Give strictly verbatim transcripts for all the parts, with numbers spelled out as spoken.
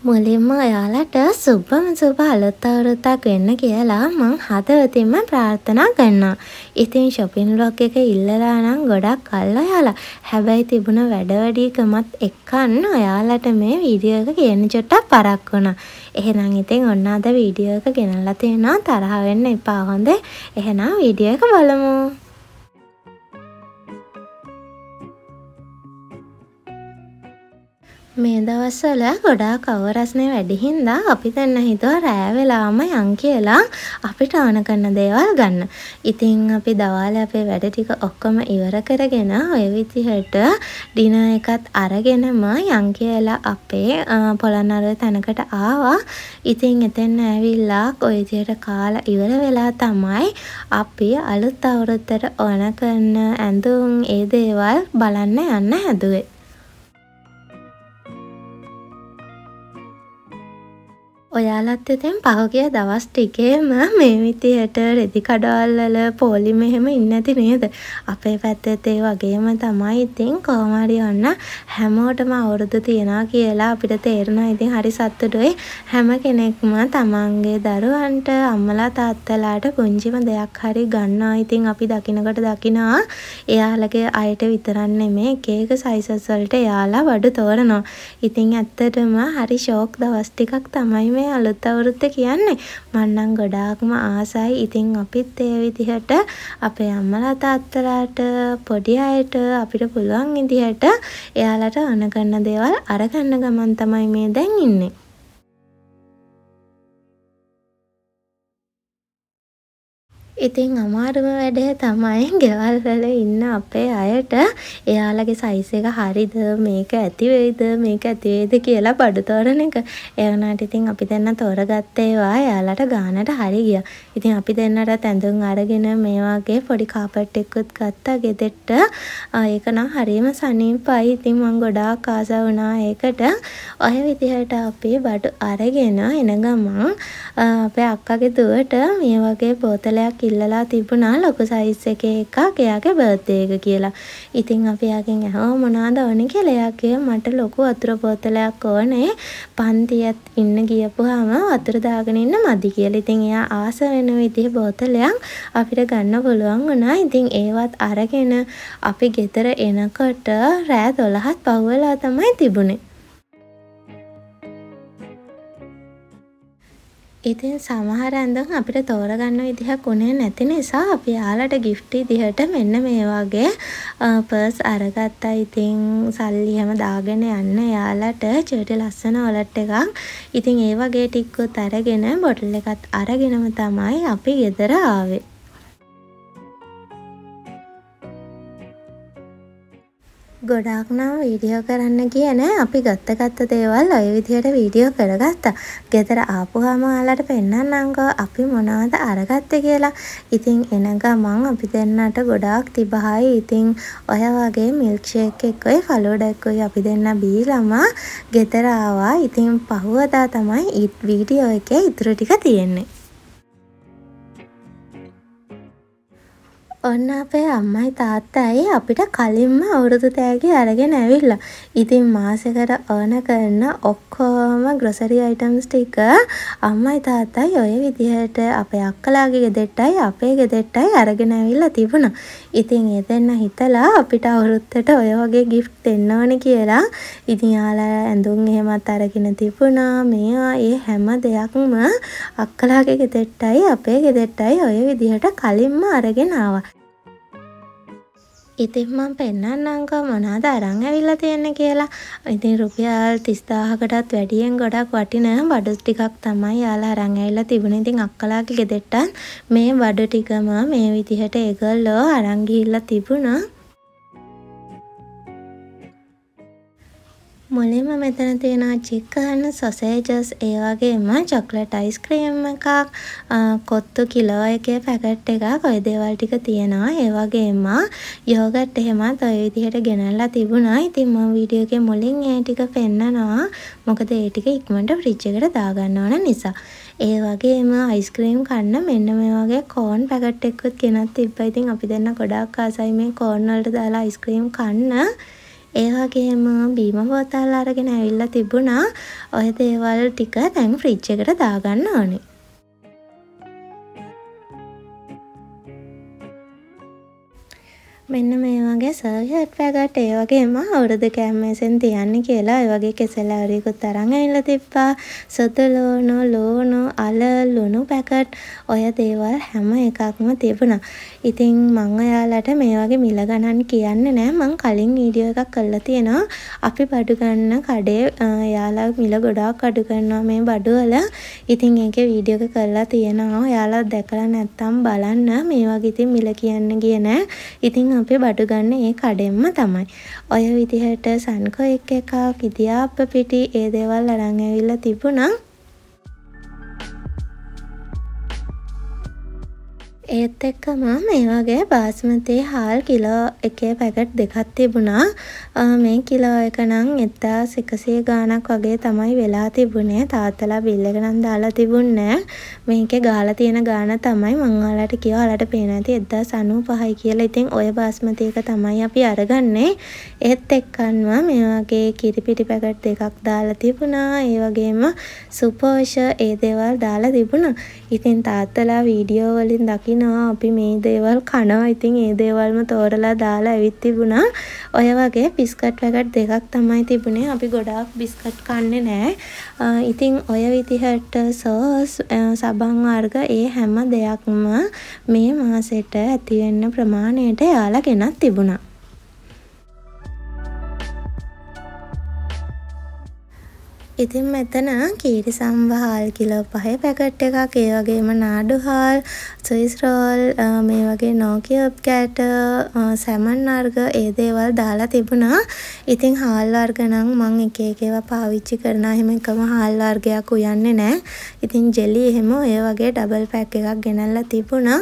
මුලින්ම ඔයාලට සුබම සුබ අලුත් අවුරුද්දක් වෙන්න කියලා මං හදවතින්ම ප්‍රාර්ථනා කරනවා. ඉතින් shopping vlog එක ඉල්ලලා නම් ගොඩක් කල් ඔයාලා. හැබැයි තිබුණ වැඩ වැඩිකමත් එක්කන් ඔයාලට මේ වීඩියෝ එක ගේන්න චුට්ටක් පරක් වුණා. එහෙනම් ඉතින් ඔන්න අද වීඩියෝ එක ගෙනල්ලා තියෙනවා. තරහ වෙන්න එපා හොඳේ. එහෙනම් වීඩියෝ එක බලමු. මේ දවස්වල ගොඩාක් අවරස්නේ වැඩි හින්දා අපි දැන් හිතුවා රෑ වෙලාවම යන් කියලා අපිට ආන කරන දේවල් ගන්න. ඉතින් අපි දවාලේ අපේ වැඩ ටික ඔක්කොම ඉවර කරගෙන ඔය විදිහට ඩිනර් එකත් අරගෙනම යන් කියලා අපේ පොළොන්නරුව තැනකට ආවා. ඉතින් එතෙන් ඇවිල්ලා ඔය විදිහට කාලා ඉවර වෙලා තමයි අපි අලුත් අවුරුද්දට ඕන කරන ඇඳුම් ඒ දේවල් බලන්න යන්න හැදුවේ. ඔයාලත් ඉතින් පහුගිය දවස් ටිකේම මේ විදියට රෙදි කඩවල් වල පොලි මෙහෙම ඉන්නේ නැති නේද? අපේ පැත්තෙත් ඒ වගේම තමයි. ඉතින් කොහොම හරි ඔන්න හැමෝටම අවුරුදු තියනවා කියලා අපිට තේරෙනවා. ඉතින් හරි සතුටුයි. හැම කෙනෙක්ම තමන්ගේ දරුවන්ට අම්මලා තාත්තලාට පුංචිම දෙයක් හරි ගන්නවා. ඉතින් අපි දකින්නකොට දකිනවා එයාලගේ අයට විතරක් නෙමෙයි එක එක සයිසස් වලට එයාලා වඩු තෝරනවා. ඉතින් ඇත්තටම හරි ෂෝක් දවස් ටිකක් තමයි මේ අලුත් අවුරුද්ද කියන්නේ. මම නම් ගොඩාක්ම ආසයි. ඉතින් අපිත් ඒ විදිහට අපේ අම්මලා තාත්තලාට පොඩි අයට අපිට පුළුවන් විදිහට එයාලට අන ගන්න දේවල් අරගන්න ගමන් තමයි මේ දැන් ඉන්නේ. ඉතින් අමාරුම වැඩේ තමයි ගෙවල් වල ඉන්න අපේ අයට එයාලගේ සයිස් එක හරිද මේක ඇති වෙයිද මේක ඇති වෙයිද කියලා බඩු තෝරන එක. ඒ වුණාට ඉතින් අපි දෙන්න තෝරගත්තේ ඒවා එයාලට ගානට හරි ගියා. ඉතින් අපි දෙන්නට ඇඳුම් අරගෙන මේ වගේ පොඩි කාපට් එකකුත් ගත්තා ගෙදෙට්ට. ඒක නම් හරියම සනීපයි. ඉතින් මම ගොඩාක් ආස වුණා ඒකට. ඔය විදිහට අපි බඩු අරගෙන එන ගමන් අපේ අක්කගේ දුවට මේ වගේ බෝතලයක් ඉල්ලලා තිබුණා ලොකු සයිස් එකේ එකක් එයාගේ බර්ත්ඩේ එක කියලා. ඉතින් අපි යාගෙන් අහුවා මොනවද ඕනේ කියලා. එයා කිව්වා මට ලොකු වතුර බෝතලයක් ඕනේ. පන්තියත් ඉන්න ගියපුවාම වතුර දාගෙන ඉන්න මදි කියලා. ඉතින් එයා ආස වෙන විදිහ බෝතලයක් අපිට ගන්න පුළුවන් වුණා. ඉතින් ඒවත් අරගෙන අපි ගෙදර එනකොට රෑ දොළහත් පහුවෙලා තමයි තිබුණේ. ඉතින් සමහර ඇඳුම් අපිට තෝරගන්න විදිහක් උනේ නැති නිසා අපි යාලට gift විදිහට මෙන්න මේ වගේ පර්ස් අරගත්තා. ඉතින් සල්ලි හැම දාගෙන යන්න යාලට චර්ටි ලස්සන වලට් එකක්. ඉතින් ඒ වගේ ටිකකුත් අරගෙන බොටල් එකත් අරගෙනම තමයි අපි ගෙදර ආවේ. ගොඩාක් නම් වීඩියෝ කරන්න ගියේ නෑ. අපි ගත්ත ගත්ත දේවල් ඔය විදිහට වීඩියෝ කරගත්තා. ගෙදර ආපුවාම ඔයාලට පෙන්නන්නම්කෝ අපි මොනවද අරගත්තේ කියලා. ඉතින් එන ගමන් අපි දෙන්නට ගොඩාක් තිබහයි. ඉතින් ඔය වගේ මිල්ක් ෂේක් එකයි ෆලූඩා එකයි අපි දෙන්න බීලම ගෙදර ආවා. ඉතින් පහුවදා තමයි වීඩියෝ එකේ ඉතුරු ටික තියෙන්නේ. ඔන්න අපේ අම්මයි තාත්තයි අපිට කලින්ම අවුරුදු තෑගි අරගෙන ඇවිල්ලා. ඉතින් මාසෙකට ඕන කරන ඔක්කොම ග්‍රොසරි අයිටම්ස් ටික අම්මයි තාත්තයි ඔය විදිහට අපේ අක්කලාගේ ගෙදෙට්ටයි අපේ ගෙදෙට්ටයි අරගෙන ඇවිල්ලා තිබුණා. ඉතින් ඒ දෙන්න හිතලා අපිට අවුරුද්දට ඔය වගේ gift දෙන්න ඕනේ කියලා. ඉතින් යාලා ඇඳුම් එහෙමත් අරගෙන තිබුණා. මේවා ඒ හැම දෙයක්ම අක්කලාගේ ගෙදෙට්ටයි අපේ ගෙදෙට්ටයි ඔය විදිහට කලින්ම අරගෙන ආවා. ඉතින් මම පෙන්නන්නම්කෝ මොනවද අරන් ඇවිල්ලා තියෙන්නේ කියලා. ඉතින් රුපියල් තිස් දාහකටත් වැඩියෙන් ගොඩක් වටින බඩු ටිකක් තමයි යාලා අරන් ඇවිල්ලා තිබුණේ. ඉතින් අක්කලාගේ ගෙදෙට්ටත් මේ බඩු ටිකම මේ විදිහට ඒගොල්ලෝ අරන් ගිහිල්ලා තිබුණා. මුලින්ම මෙතන තියෙනවා චිකන් සොසේජස් ඒ වගේම චොක්ලට් අයිස්ක්‍රීම් එකක් කොත්තු කිලෝ එකේ පැකට් එකක් ඔය දේවල් ටික තියෙනවා. ඒ වගේම යෝගට් එහෙමත් ඔය විදිහට ගෙනල්ලා තිබුණා. ඉතින් මම වීඩියෝ එකේ මුලින් ඒ ටික පෙන්නනවා. මොකද ඒ ටික ඉක්මනට ෆ්‍රිජ් එකට දාගන්න ඕන නිසා. ඒ වගේම අයිස්ක්‍රීම් කන්න මෙන්න මේ වගේ කෝන් පැකට් එකකුත් ගෙනත් තිබ්බා. ඉතින් අපි දෙන්න ගොඩාක් ආසයි මේ කෝන් වලට දාලා අයිස්ක්‍රීම් කන්න. ඒ වගේම බීම බෝතල් අරගෙන ඇවිල්ලා තිබුණා. ඔය දේවල් ටික දැන් ෆ්‍රිජ් එකට දාගන්න ඕනේ. මෙන්න මේ වගේ සර්වියට් පැකට් ඒ වගේම අවුරුදු කැම්මේසෙන් තියන්නේ කියලා ඒ වගේ කෙසෙල් ඇවරියකුත් අරන් ඇවිල්ලා තිබ්බා. සුදු ලුණු, ලුණු, අල, ලුණු පැකට් ඔය දේවල් හැම එකක්ම තිබුණා. ඉතින් මම ඔයාලට මේ වගේ මිල ගණන් කියන්නේ නැහැ. මම කලින් වීඩියෝ එකක් කරලා තියෙනවා. අපි බඩු ගන්න කඩේ එයාලා මිල ගොඩාක් අඩු කරනවා මේ බඩු වල. ඉතින් ඒකේ වීඩියෝ එක කරලා තියෙනවා. ඔයාලා දැකලා නැත්තම් බලන්න. මේ වගේ ඉතින් මිල කියන්න ගියේ නැහැ. ඉතින් අපි බඩු ගන්න ඒ කඩෙන්ම තමයි. ඔය විදිහට සන්කෝ එක් එකක් ඉදියාප්ප පිටි ඒ දේවල් අරන් ඇවිල්ලා තිබුණා. ඒත් එක්කම මේ වගේ බාස්මති හාල් කිලෝ එකේ පැකට් දෙකක් තිබුණා. මේ කිලෝ එක නම් එක්දාස් එකසිය ගාණක් වගේ තමයි වෙලා තිබුණේ. තාත්තලා බිල් එක නම් දාලා තිබුණේ. මේකේ ගාලා තියෙන ගාණ තමයි මම ඔයාලට කිව්වා. ඔයාලට පේන ඇති එක්දාස් අනූපහයි කියලා. ඉතින් ඔය බාස්මති එක තමයි අපි අරගන්නේ. ඒත් එක්කන්ම මේ වගේ කිරි පිටි පැකට් දෙකක් දාලා තිබුණා. ඒ වගේම සුපෝෂ ඒ දේවල් දාලා තිබුණා. ඉතින් තාත්තලා වීඩියෝ වලින් දකින්න අපි මේ දේවල් කනවා. ඉතින් ඒ දේවල්ම තෝරලා දාලා ඇවිත් තිබුණා. ඔය වගේ බිස්කට් පැකට් දෙකක් තමයි තිබුණේ. අපි ගොඩාක් බිස්කට් කන්නේ නැහැ. ඉතින් ඔය විදිහට සෝස්, සබන් වර්ග ඒ හැම දෙයක්ම මේ මාසෙට ඇති වෙන්න ප්‍රමාණයට යාලා ගෙනත් තිබුණා. ඉතින් මෙතන කීරි සම්බහාල් කිලෝ පහේ පැකට් එකක්, ඒ වගේම නාඩු හාල්, ස්විස් රෝල්, මේ වගේ නෝකියොප් කැට, සැමන් වර්ග ඒ දේවල් දාලා තිබුණා. ඉතින් හාල් වර්ග නම් මම එක එක ඒවා පාවිච්චි කරනවා. එහෙම එකම හාල් වර්ගයක් උයන්නේ නැහැ. ඉතින් ජෙලි එහෙම ඔය වගේ ඩබල් පැක් එකක් ගෙනල්ලා තිබුණා.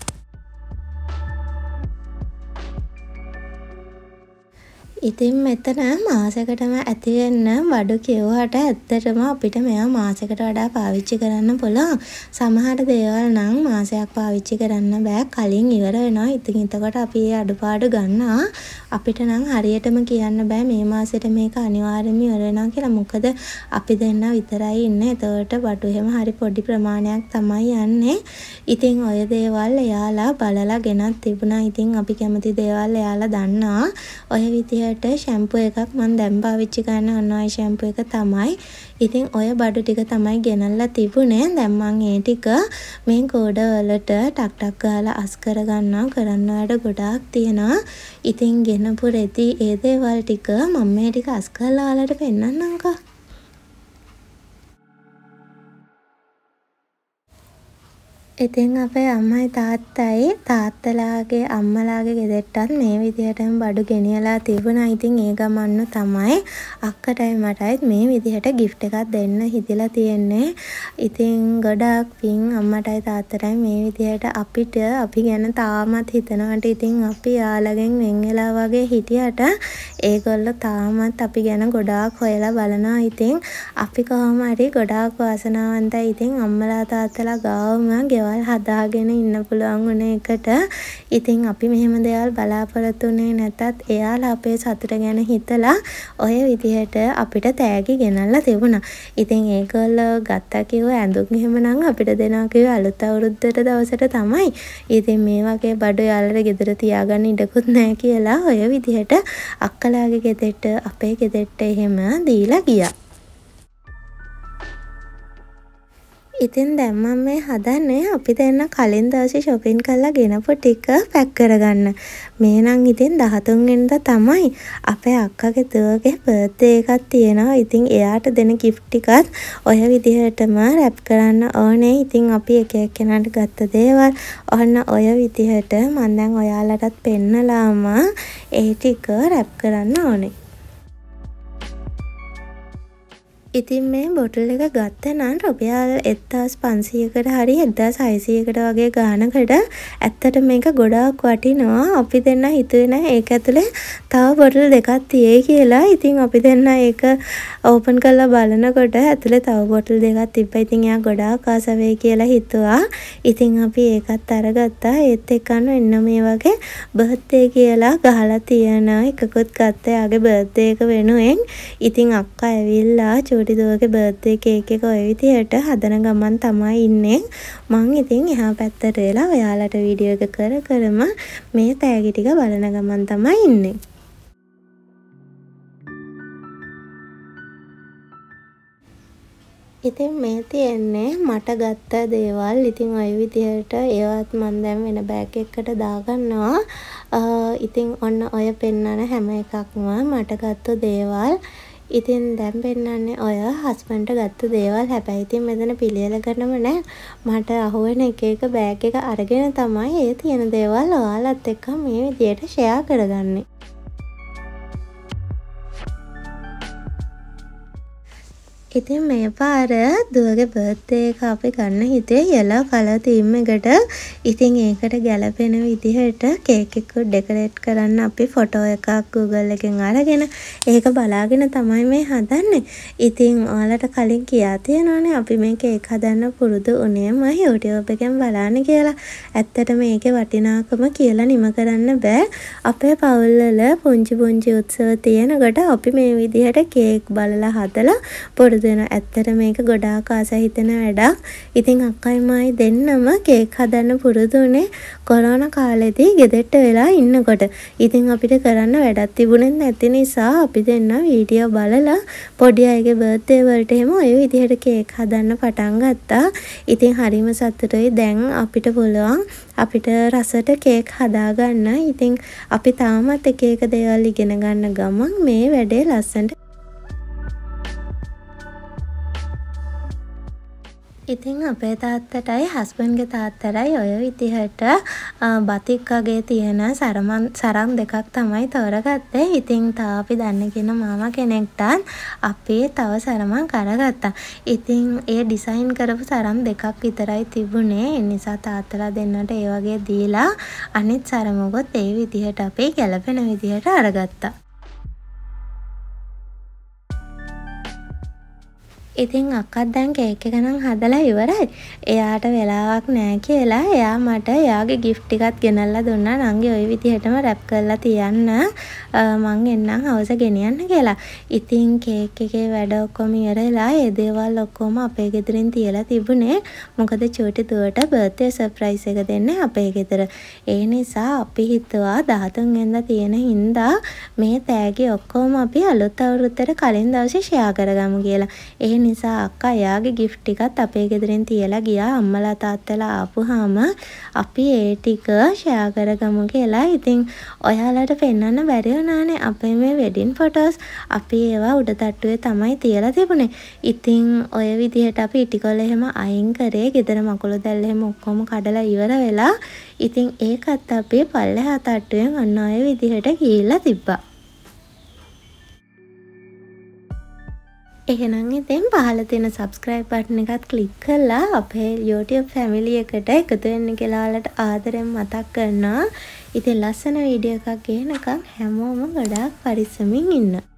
ඉතින් මෙතන මාසෙකටම ඇති වෙන්න බඩු කිව්වට ඇත්තටම අපිට මේවා මාසෙකට වඩා පාවිච්චි කරන්න පුළුවන්. සමහර දේවල් නම් මාසයක් පාවිච්චි කරන්න බෑ, කලින් ඉවර වෙනවා. ඉතින් එතකොට අපි ඒ අඩුපාඩු ගන්නවා. අපිට නම් හරියටම කියන්න බෑ මේ මාසෙට මේක අනිවාර්යයෙන්ම ඉවර වෙනවා කියලා. මොකද අපි දෙන්න විතරයි ඉන්නේ. එතකොට බඩු එහෙම හරි පොඩි ප්‍රමාණයක් තමයි යන්නේ. ඉතින් ඔය දේවල් එයාලා බලලා ගෙනත් තිබුණා. ඉතින් අපි කැමති දේවල් එයාලා දන්නවා. ඔය විදිහ ෂැම්පු එකක් මම දැන් පාවිච්චි කරන අනෝයි ෂැම්පු එක තමයි. ඉතින් ඔය බඩු ටික තමයි ගෙනල්ලා තිබුණේ. දැන් මම ඒ ටික මේ ගෝඩ වලට ටක් ටක් ගාලා අස් කරගන්නවා. කරන්න වැඩ ගොඩාක් තියෙනවා. ඉතින් ගෙනපු රෙදි ඒ දේවල් ටික මම මේ ටික අස් කරලා ඔයාලට පෙන්නන්නම්කෝ. ඉතින් අපේ අම්මයි තාත්තයි තාත්තලාගේ අම්මලාගේ ගෙදරටත් මේ විදිහටම බඩු ගෙනියලා තිබුණා. ඉතින් ඒ ගමන්nu තමයි අක්කටයි මටයි මේ විදිහට gift එකක් දෙන්න හිතලා තියෙන්නේ. ඉතින් ගොඩාක් පින් අම්මටයි තාත්තටයි මේ විදිහට අපිට අපි ගැන තාමත් හිතනවට. ඉතින් අපි යාළගෙන් වෙන් වෙලා වගේ හිටියට ඒගොල්ලෝ තාමත් අපි ගැන ගොඩාක් හොයලා බලනවා. ඉතින් අපි කොහොම හරි ගොඩාක් වාසනාවන්තයි. ඉතින් අම්මලා තාත්තලා ගාවම ගෙවල් හදාගෙන ඉන්න පුළුවන් වුණ එකට. ඉතින් අපි මෙහෙම දේවල් බලාපොරොත්තුුනේ නැතත් එයාලා අපේ සතුට ගැන හිතලා ඔය විදිහට අපිට තෑගි ගෙනල්ලා තිබුණා. ඉතින් ඒගොල්ලෝ ගත්තා කිව්ව ඇඳුම් එහෙමනම් අපිට දෙනවා කිව්ව අලුත් අවුරුද්දට දවසට තමයි. ඉතින් මේ වගේ බඩු යාළුවෝ ගෙදර තියාගන්න ඉඩකුත් නැහැ කියලා ඔය විදිහට අක්කලාගේ ගෙදරට අපේ ගෙදරට එහෙම දීලා ගියා. ඉතින් දැන් මම මේ හදන්නේ අපි දෙන්න කලින් දවසේ shopping කරලා ගෙනපු ටික පැක් කරගන්න. මේ නම් ඉතින් දහතුන් වෙනිදා තමයි අපේ අක්කගේ දුවගේ බර්ත්ඩේ එකක් තියෙනවා. ඉතින් එයාට දෙන gift ටිකත් ඔය විදිහටම රැප් කරන්න ඕනේ. ඉතින් අපි එක එක්කෙනාට ගත්ත දේවල් ඔන්න ඔය විදිහට මම දැන් ඔයාලටත් පෙන්නලාම ඒ ටික රැප් කරන්න ඕනේ. ඉතින් මේ බොටල් එක ගත්ත නම් රුපියල් එක්දාස් පන්සීයකට හරි එක්දාස් හයසීයකට වගේ ගානකට ඇත්තට මේක ගොඩාක් වටිනවා. අපි දෙන්න හිතුවේ නැහැ ඒක ඇතුලේ තව බොටල් දෙකක් තියෙයි කියලා. ඉතින් අපි දෙන්න ඒක ඕපන් කරලා බලනකොට ඇතුලේ තව බොටල් දෙකක් තිබ්බා. ඉතින් එයා ගොඩාක් ආස වෙයි කියලා හිතුවා. ඉතින් අපි ඒකත් අරගත්තා. ඒත් එක්කන එන්න මේ වගේ බර්ත්ඩේ කියලා ගහලා තියෙන එකකුත් ගත්තා. එයාගේ බර්ත්ඩේ එක වෙනුවෙන්. ඉතින් අක්කා ඇවිල්ලා චූටි දුවගේ බර්ත්ඩේ කේක් එක ඔය විදිහට හදන ගමන් තමයි ඉන්නේ. මං ඉතින් එහා පැත්තට වෙලා ඔයාලට වීඩියෝ එක කර කරම මේ තෑගි ටික බලන ගමන් තමයි ඉන්නේ. ඉතින් මේ තියෙන්නේ මට ගත්ත දේවල්. ඉතින් ඔය විදිහට ඒවත් මම දැන් වෙන බෑග් එකකට දාගන්නවා. ඉතින් ඔන්න ඔය පෙන්නන හැම එකක්ම මට ගත්ත දේවල්. ඉතින් දැන් පෙන්නන්නේ ඔය හස්බන්ඩ්ට ගත්ත දේවල්. හැබැයි ඉතින් මෙතන පිළියෙල කරනව නෑ. මට අහුවෙන එක එක බෑග් එක අරගෙන තමයි ඒ තියෙන දේවල් ඔයාලත් එක්ක මේ විදිහට ෂෙයා කරගන්නේ. ඉතින් මේ පාර දුවගේ බර්ත්ඩේ එක අපි ගන්න හිතේ yellow color theme එකට. ඉතින් ඒකට ගැලපෙන විදිහට කේක් එක ඩෙකොරේට් කරන්න අපි ෆොටෝ එකක් Google එකෙන් අරගෙන ඒක බලාගෙන තමයි මේ හදන්නේ. ඉතින් ඔයාලට කලින් කියා තියෙනවානේ අපි මේ කේක් හදන්න පුරුදු උනේම YouTube එකෙන් බලන්න කියලා. ඇත්තට මේකේ වටිනාකම කියලා නිම කරන්න බෑ. අපේ පවුල් වල පුංචි පුංචි උත්සව තියෙනකොට අපි මේ විදිහට කේක් බලලා හදලා පොඩි දෙන ඇත්තට මේක ගොඩාක් ආස හිතෙන වැඩක්. ඉතින් අක්කයි මායි දෙන්නම කේක් හදන්න පුරුදු උනේ කොරෝනා කාලෙදී ගෙදරට වෙලා ඉන්නකොට. ඉතින් අපිට කරන්න වැඩක් තිබුණේ නැති නිසා අපි දෙන්න වීඩියෝ බලලා පොඩි අයගේ බර්ත්ඩේ වලට එහෙම ඔය විදිහට කේක් හදන්න පටන් ගත්තා. ඉතින් හරිම සතුටුයි දැන් අපිට පුළුවන් අපිට රසට කේක් හදාගන්න. ඉතින් අපි තාමත් එක එක දේවල් ඉගෙන ගන්න ගමන් මේ වැඩේ ලස්සනට. ඉතින් අපේ තාත්තටයි හස්බන්ඩ්ගේ තාත්තටයි ඔය විදිහට බතික් වගේ තියෙන සරමන් සරම් දෙකක් තමයි තෝරගත්තේ. ඉතින් තව අපි දන්න කෙන මාමා කෙනෙක්ටත් අපි තව සරමන් කරගත්තා. ඉතින් ඒ ඩිසයින් කරපු සරම් දෙකක් විතරයි තිබුණේ. ඒ නිසා තාත්තලා දෙන්නට ඒ වගේ දීලා අනිත් සරමුගොත් ඒ විදිහට අපි ගැලපෙන විදිහට අරගත්තා. ඉතින් අක්කත් දැන් කේක් එක නම් හදලා ඉවරයි. එයාට වෙලාවක් නෑ කියලා එයා මට එයාගේ gift ටිකක් ගෙනල්ලා දුන්නා. නංගි ওই විදිහටම රැප් කරලා තියන්න. මං එන්නම් හවස ගෙනියන්න කියලා. ඉතින් කේක් එකේ වැඩ ඔක්කොම ඉවරලා ඒ දේවල් ඔක්කොම අපේ ගෙදරින් තියලා තිබුණේ. මොකද චූටි දුවට බර්ත්ඩේ සර්ප්‍රයිස් එක දෙන්නේ අපේ ගෙදර. ඒ නිසා අපි හිතුවා දහතුන් වෙනිදා තියෙන හින්දා මේ තෑගි ඔක්කොම අපි අලුත් අවුරුද්දට කලින් දවසේ ෂෙයා කරගමු කියලා. ඒ නිසා අක්කා එයාගේ gift ටිකත් අපේ ගෙදරින් තියලා ගියා. අම්මලා තාත්තලා ආපුවාම අපි ඒ ටික ෂෙයා කරගමු කියලා. ඉතින් ඔයාලට පෙන්වන්න බැරි වුණානේ අපේ මේ වෙඩින් ෆොටෝස්. අපි ඒවා උඩ තට්ටුවේ තමයි තියලා තිබුණේ. ඉතින් ඔය විදිහට අපි ඉටිකොල එහෙම අයින් කරේ. ගෙදර මකුළු දැල් එහෙම ඔක්කොම කඩලා ඉවර වෙලා. ඉතින් ඒකත් අපි පල්ලෙහා තට්ටුවෙන් අන්න ඔය විදිහට ගිහිල්ලා තිබ්බා. එහෙනම් ඉතින් පහළ තියෙන subscribe button එකත් click කරලා අපේ YouTube family එකට එකතු වෙන්න කියලා ඔයාලට ආදරෙන් මතක් කරනවා. ඉතින් ලස්සන වීඩියෝ එකක් ගේනකම් හැමෝම ගොඩාක් පරිස්සමින් ඉන්න.